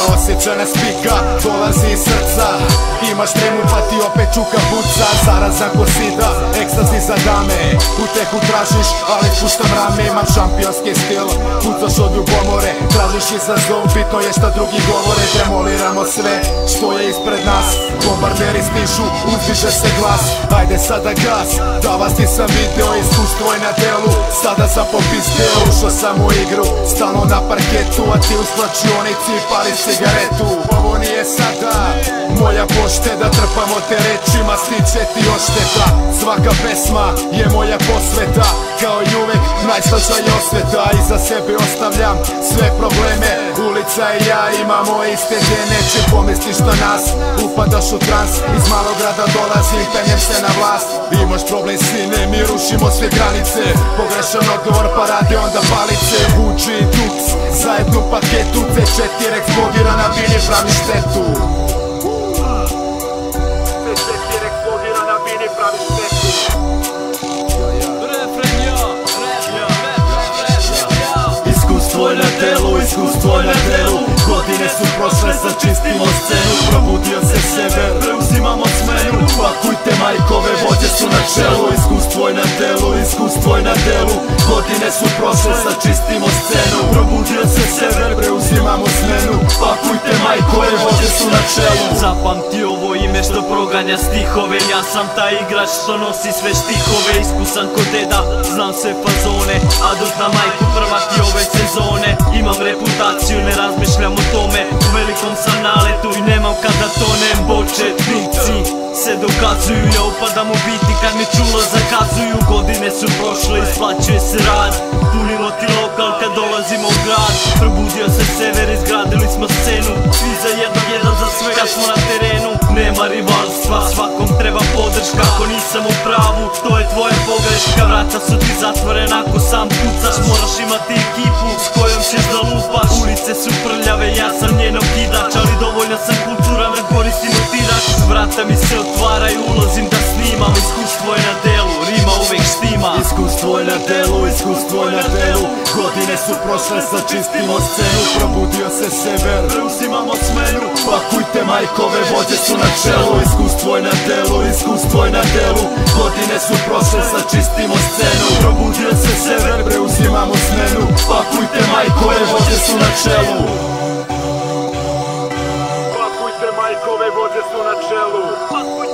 osjećana spika dolazi iz srca. Imaš tremu pa ti opet čuka puca. Zarazan ko sida, ekstazi za dame. Utehu tražiš, ali puštam rame. Imam šampionski stil, pucaš od ljubomore. Tražiš izazov, bitno je šta drugi govore. Demoliramo sve što je ispred nas. Bombarderi stižu, uzdiže se glas. Ajde sada gas, da vas nisam video. Iskustvo je na delu, sada sam popizdeo. Ušao sam u igru, stalno na parketu. A ti u slačionici pali cigaretu. Ovo nije sada moja pošteda, trpamo te rečima, stiče ti ošteta. Svaka pesma je moja posveta, kao i uvek najslađa je osveta. Iza sebe ostavljam sve probleme, ulica i ja imamo iste gene. Čim pomisliš na nas, upadaš u trans. Iz malog grada dolazim, penjem se na vlast. Imaš problem sine, mi rušimo sve granice. Pogrešan odgovor pa rade onda palice. Wugee i Doox, za jednu paketu. T.N.T eksplodira na bini, pravi štetu. Iskustvo je na delu, iskustvo je na delu. Godine su prošle, sad čistimo scenu. Probudio se sever, preuzimamo smenu. Pakujte majkove, vođe su na čelu. Iskustvo je na delu, iskustvo je na delu. Godine su prošle, sad čistimo scenu. Probudio se sever, preuzimamo smenu. Pakujte majkove, vođe su na čelu. Zapamti ovo ime što proganja stihove. Ja sam taj igrač što nosi sve štihove. Iskusan ko deda, znam sve fazone. Adut na majku prvak i ove sezone. Imam reputaciju, ne razmišljam o tome. U velikom sam naletu i nemam kada tonem. Početnici se dokazuju, ja upadam u biti kad mi čulo zakazuju. Godine su prošle, isplaćuje se rad. Punilo ti lokal kad dolazimo u grad. Probudio se sever, izgradili smo scenu. Svi za jedan za sve kad smo na terenu. Nema rivalstva, svakom treba podrška. Ako nisam u pravu, to je tvoja pogreška. Vrata su ti zatvorena ako sam pucaš. Moraš imati ekipu s kojom ćeš da lupaš. Ulice su prljave, ja sam njeno kidač. Ali dovoljno sam kulturan da koristim utirač. Vrata mi se otvaraju, ulazim da snimam. Iskustvo je na delu, rima uvek štima. Iskustvo je na delu, iskustvo je na delu. Godine su prošle, sad čistimo scenu. Probudio se sever, preuzimamo smenu. Pakujte majkove, vođe su na čelu. Iskustvo je na delu, iskustvo je na delu. Godine su prošle, sad čistimo scenu. Probudio se sever, preuzimamo smenu. Pakujte majkove, vođe su na čelu. Pakujte majkove, vođe su na čelu.